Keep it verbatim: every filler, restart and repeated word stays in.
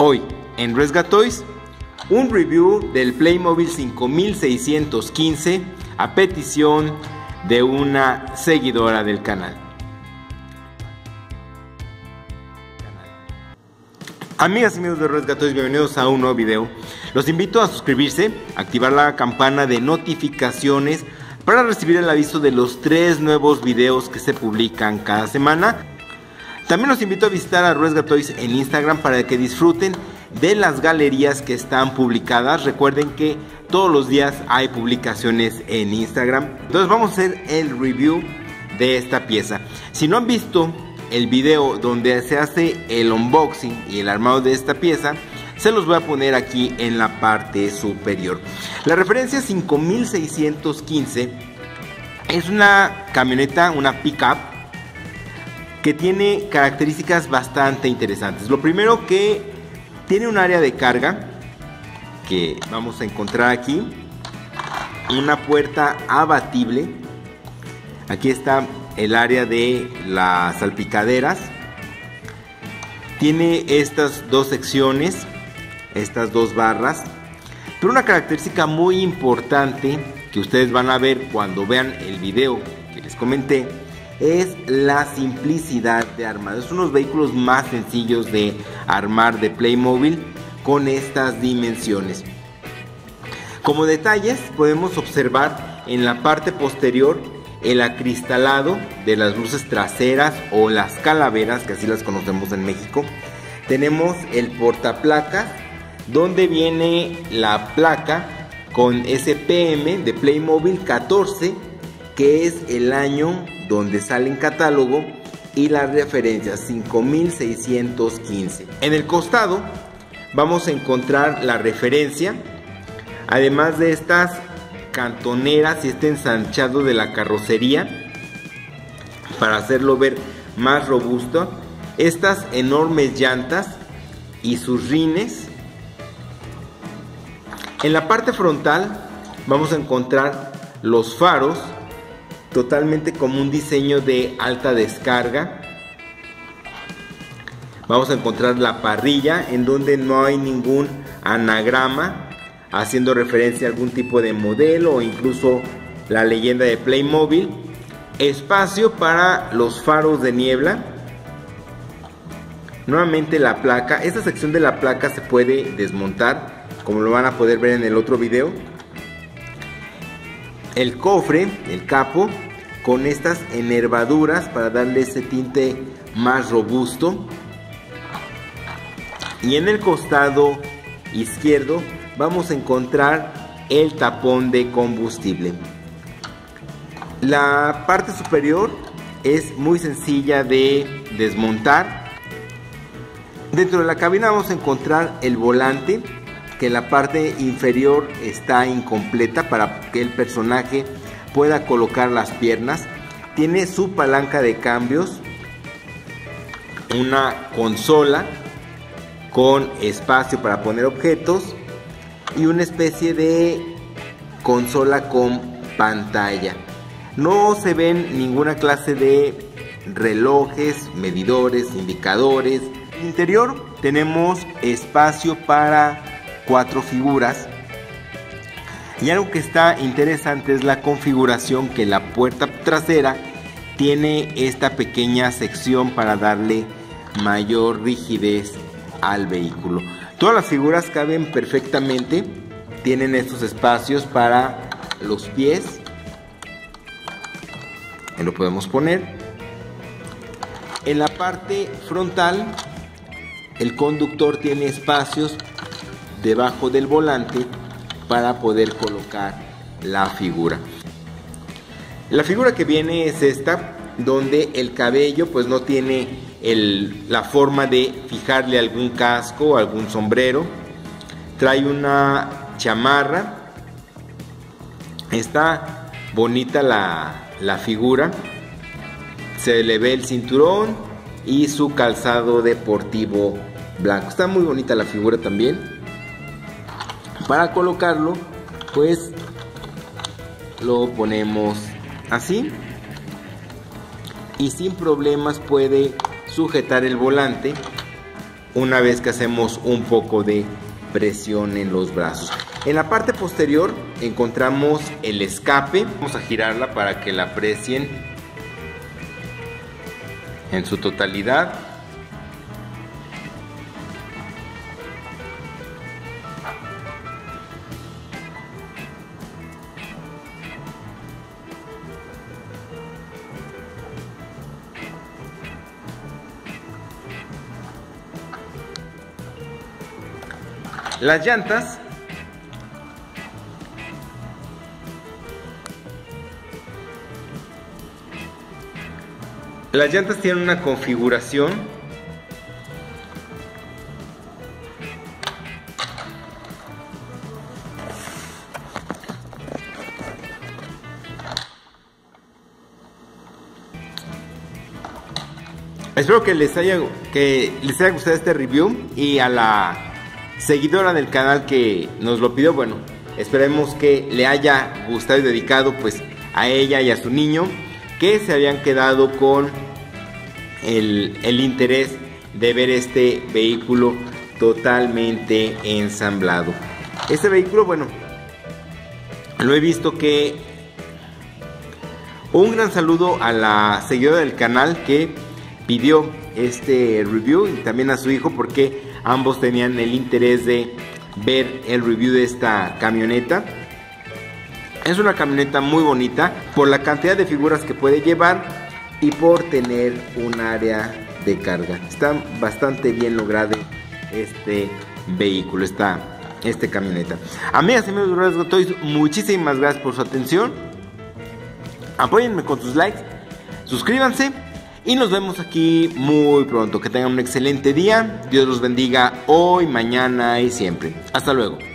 Hoy en Resga Toys, un review del Playmobil cinco mil seiscientos quince a petición de una seguidora del canal. Amigas y amigos de Resga Toys, bienvenidos a un nuevo video. Los invito a suscribirse, activar la campana de notificaciones para recibir el aviso de los tres nuevos videos que se publican cada semana. También los invito a visitar a Resga Toys en Instagram para que disfruten de las galerías que están publicadas. Recuerden que todos los días hay publicaciones en Instagram. Entonces vamos a hacer el review de esta pieza. Si no han visto el video donde se hace el unboxing y el armado de esta pieza, se los voy a poner aquí en la parte superior. La referencia cinco mil seiscientos quince es una camioneta, una pickup que tiene características bastante interesantes. Lo primero, que tiene un área de carga que vamos a encontrar aquí, una puerta abatible. Aquí está el área de las salpicaderas. Tiene estas dos secciones, estas dos barras, pero una característica muy importante que ustedes van a ver cuando vean el video que les comenté es la simplicidad de armado. Es uno de los vehículos más sencillos de armar de Playmobil con estas dimensiones. Como detalles podemos observar en la parte posterior el acristalado de las luces traseras o las calaveras, que así las conocemos en México. Tenemos el portaplacas donde viene la placa con S P M de Playmobil catorce, que es el año donde sale en catálogo, y las referencias cinco mil seiscientos quince. En el costado vamos a encontrar la referencia, además de estas cantoneras y este ensanchado de la carrocería para hacerlo ver más robusto, estas enormes llantas y sus rines. En la parte frontal vamos a encontrar los faros, totalmente como un diseño de alta descarga. Vamos a encontrar la parrilla, en donde no hay ningún anagrama haciendo referencia a algún tipo de modelo o incluso la leyenda de Playmobil. Espacio para los faros de niebla. Nuevamente la placa. Esta sección de la placa se puede desmontar, como lo van a poder ver en el otro video. El cofre, el capo, con estas enervaduras para darle ese tinte más robusto. Y en el costado izquierdo vamos a encontrar el tapón de combustible. La parte superior es muy sencilla de desmontar. Dentro de la cabina vamos a encontrar el volante, que en la parte inferior está incompleta para que el personaje pueda colocar las piernas. Tiene su palanca de cambios, una consola con espacio para poner objetos y una especie de consola con pantalla. No se ven ninguna clase de relojes, medidores, indicadores. En el interior tenemos espacio para cuatro figuras, y algo que está interesante es la configuración, que la puerta trasera tiene esta pequeña sección para darle mayor rigidez al vehículo. Todas las figuras caben perfectamente, tienen estos espacios para los pies, y lo podemos poner. En la parte frontal el conductor tiene espacios debajo del volante para poder colocar la figura. La figura que viene es esta, donde el cabello pues no tiene el, la forma de fijarle algún casco o algún sombrero. Trae una chamarra. Está bonita la, la figura. Se le ve el cinturón y su calzado deportivo blanco. Está muy bonita la figura también. Para colocarlo, pues lo ponemos así y sin problemas puede sujetar el volante una vez que hacemos un poco de presión en los brazos. En la parte posterior encontramos el escape. Vamos a girarla para que la aprecien en su totalidad. Las llantas Las llantas tienen una configuración Espero que les haya que les haya gustado este review, y a la seguidora del canal que nos lo pidió, bueno, esperemos que le haya gustado y dedicado pues a ella y a su niño, que se habían quedado con el, el interés de ver este vehículo totalmente ensamblado. Este vehículo, bueno, lo he visto que... Un gran saludo a la seguidora del canal que pidió este review, y también a su hijo, porque ambos tenían el interés de ver el review de esta camioneta. Es una camioneta muy bonita por la cantidad de figuras que puede llevar y por tener un área de carga. Está bastante bien logrado este vehículo, esta, este camioneta. Amigas y amigos de Rasgo Toys, muchísimas gracias por su atención. Apóyenme con sus likes, suscríbanse y nos vemos aquí muy pronto. Que tengan un excelente día. Dios los bendiga hoy, mañana y siempre. Hasta luego.